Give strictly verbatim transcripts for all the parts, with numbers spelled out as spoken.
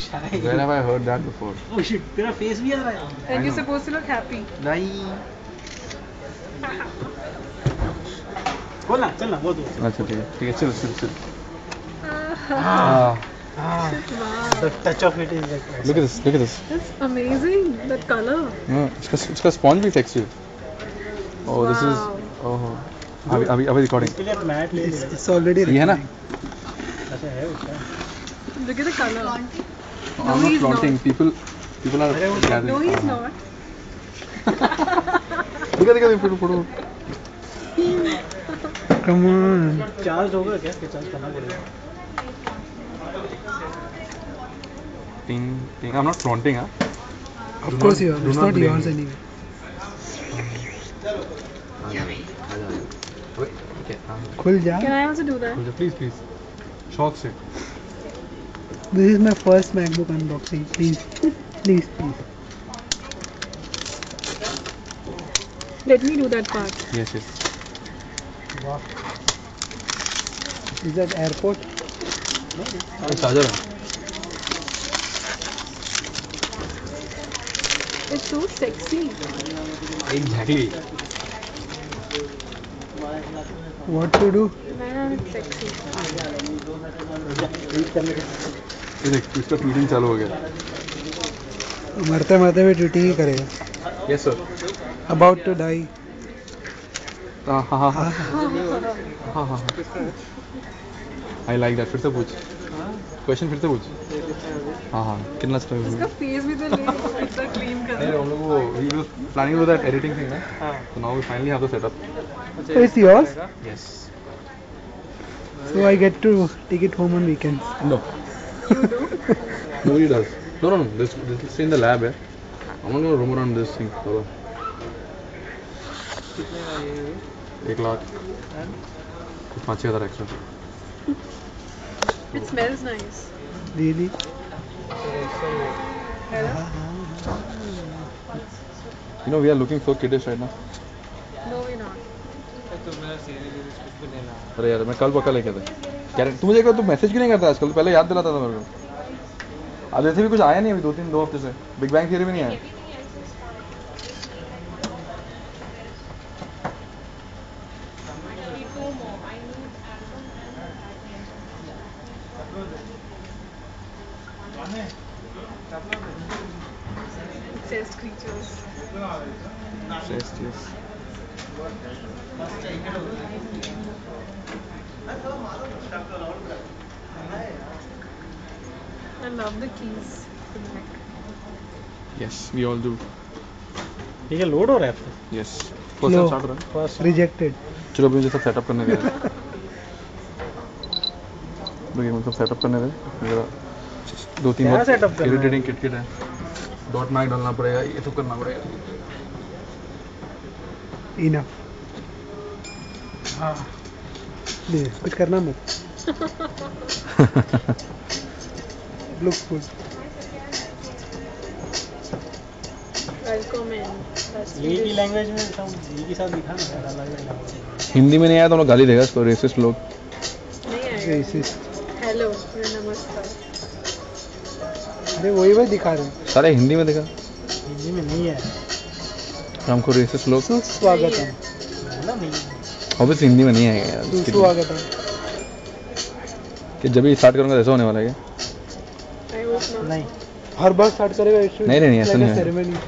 shy. Where have I heard that before? Oh shit, तेरा face भी आ रहा है. Like you're supposed to look happy. नहीं. बोल ना, चल ना, बहुत बहुत. अच्छा ठीक है, ठीक है, chill chill chill. Ah. Wow. The touch of it is like. Look at this, look at this. That's amazing. That color. हाँ, इसका इसका स्पॉन्ज भी sexy है. Oh, this is. Wow. Oh. अभी अभी अभी recording. इसके लिए आप मैट ले ले. It's already. ये है ना? अच्छा है उसका. Look at the color. I'm not he's flaunting. not. People, people are gathering. No, he's हाँ. not. दिखा दिखा दिखा photo photo. Come on. Charge होगा क्या? चार्ज करना पड़ेगा. Ting ting. I'm not flaunting, huh? Of Do course not- you are. do It's not not blame yours me. anyway. Wait, okay. हाँ. खुल जा. Can I also do that? Please, please. शौक से. This is my first MacBook unboxing. Please, please, please. Let me do that part. Yes, yes. वाह. Is that airport? Charger है. It's so sexy. Exactly. What to do? Man, it's sexy. ये देख, इसका tweeting चालू हो गया. मरते मरते भी ट्वीटिंग ही करेगा. Yes, sir. About to die. हाँ हाँ हाँ हाँ हाँ हाँ. I like that. फिर से पूछ. Question फिर से पूछ. हाँ हाँ. कितना स्टाइल है? उसका face भी तो ले इतना clean कर नहीं, रहा हम लोग वो we were planning to do that editing thing ना. हाँ. So now we finally have the setup. So it's yours. Yes. So I get to take it home on weekends. No. You do? Nobody does. No, no, no. This this is in the lab, eh. I'm not gonna roam around this thing. चलो. एक लाख. कुछ पाँच छः हजार extra. It smells nice. Really? Hello? You know we are looking so kiddish right now. No, we're not. अरे यार मैं कल पक्का लेके था. क्या तू मुझे तू मैसेज क्यों नहीं करता आजकल? पहले याद दिलाता था मेरे को. अब ऐसे भी कुछ आया नहीं अभी दो तीन दो हफ्ते से. बिग बैंग थियरी भी नहीं आया. Obsessed creatures. Yes, yes. I love the keys. to the neck. Yes, we all do. ठीक है, लोड हो रहा है अब. Yes. First No. time start हो रहा है. First Rejected. चलो अभी मुझे सब सेटअप करने दे. देखिए मुझे सब सेटअप करने दे. मेरा दो तीन क्या setup करना है? इरिटेटिंग किट किट है. डॉट मैक डालना पड़ेगा, ये सब करना पड़ेगा. Enough. हाँ. ले, कुछ करना मत. Looks good. Welcome in. That's यही की Swedish. लैंग्वेज में सब यही के साथ दिखा ना अलग अलग लैंग्वेज. हिंदी में नहीं आया तो लोग गाली देगा इसको. रेसिस्ट लोग. नहीं आएगा. Racist. Hello. नमस्कार. अरे वही वही दिखा रहे. सारे हिंदी में देखा. हिंदी में नहीं है. हमको रेसिस्ट लोग. सुस्वागतम. बोला नहीं. ऑब्वियसली हिंदी में नहीं आएगा यार. सुस्वागतम. कि जब भी स्टार्ट करूंगा ऐसा होने वाला है क्या? I hope not. नहीं. हर बार स्टार्ट करेगा इशू. नहीं, नहीं, नहीं, ऐसा नहीं है. सेरेमनी.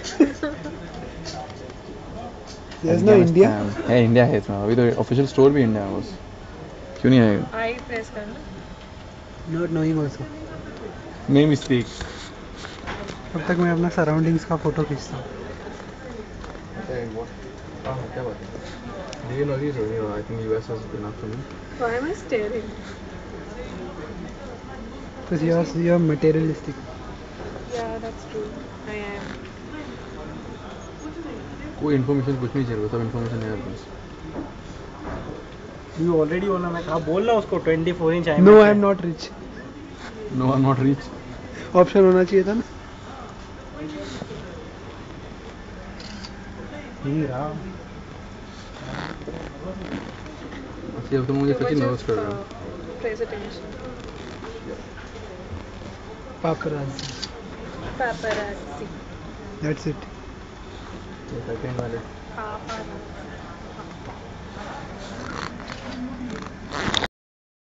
There's no India. है इंडिया है इसमें. अभी तो ऑफिशियल स्टोर भी इंडिया है बस. क्यों नहीं आएगा? I press करना. Not knowing also. नहीं मिस्टेक. तब तक मैं अपना सराउंडिंग्स का फोटो खींचता हूँ. क्या बात है? Do you know these? You know, I think U S is enough for me. Why am I staring? Because yours you're materialistic. Yeah, that's true. I am. कोई इन्फॉर्मेशन कुछ नहीं चाहिए. सब इन्फॉर्मेशन है यार बस. You already बोला मैं. हाँ बोल रहा उसको twenty-four inch No, I'm not rich. No, I'm not rich. Option होना चाहिए था ना. हीरा. अच्छा अब तो मुझे सच्ची नर्वस कर रहा है. Press attention. Paparazzi. Paparazzi. That's it. The second one is Paparazzi.